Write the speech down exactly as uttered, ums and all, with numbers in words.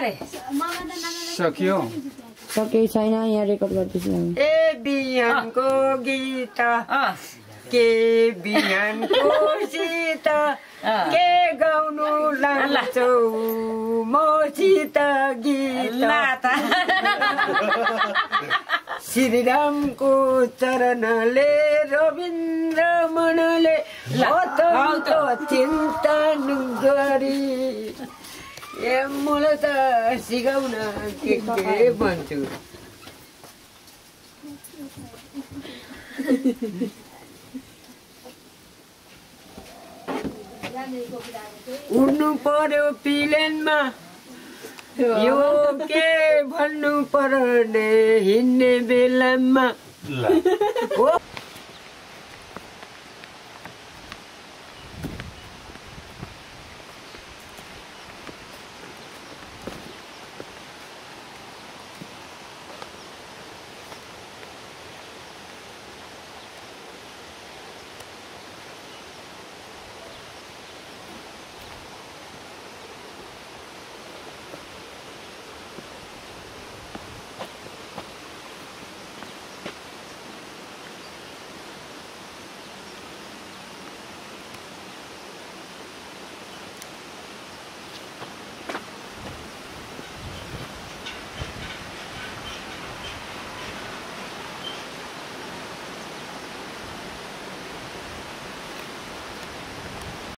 रे सक्यो सकेको छैन यहाँ रेकर्ड गर्दैछु ए बिहानको गीत के बिहानको सीत के गाउनु लाग्छौ मसित गीत श्रीरामको चरणले रविन्द्र मनले अत्यन्त चिन्ता नगरी ए मलाई त सिकाउन के के भन्छु उड्नु पर्यो प्लेनमा यो के भन्नु पर्ने हिँड्ने बेलामा